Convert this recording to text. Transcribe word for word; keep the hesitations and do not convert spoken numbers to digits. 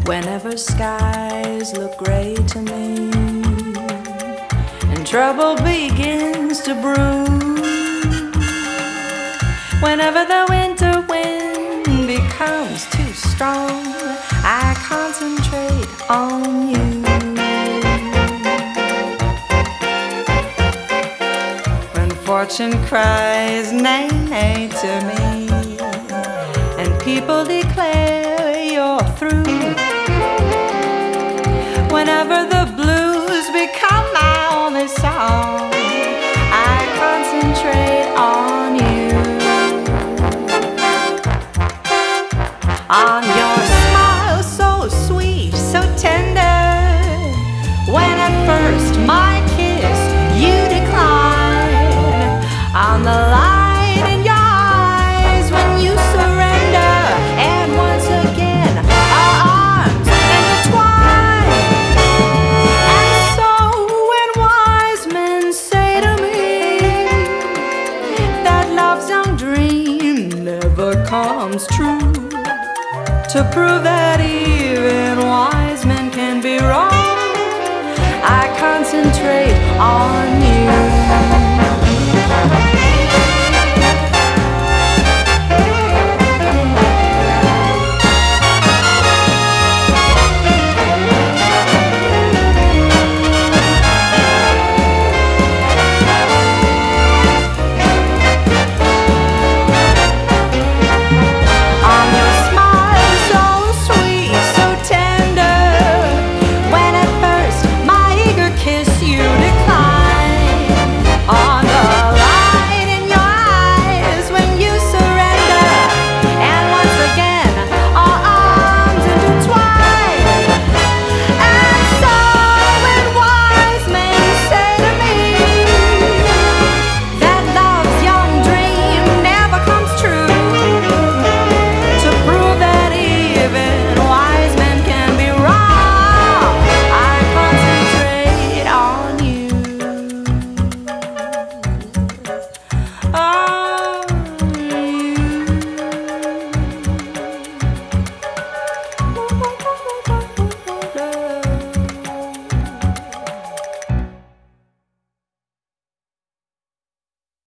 Whenever skies look gray to me and trouble begins to brew, whenever the winter wind becomes too strong, I concentrate on you. When fortune cries nay, nay to me and people declare you're through, whenever the blues become my only song, I concentrate on you. On your smile so sweet, so tender, when at first my kiss you decline, on the light in your eyes when you surrender, and once again our arms intertwine. And so when wise men say to me that love's young dream never comes true, to prove that even wise men can be wrong, I concentrate on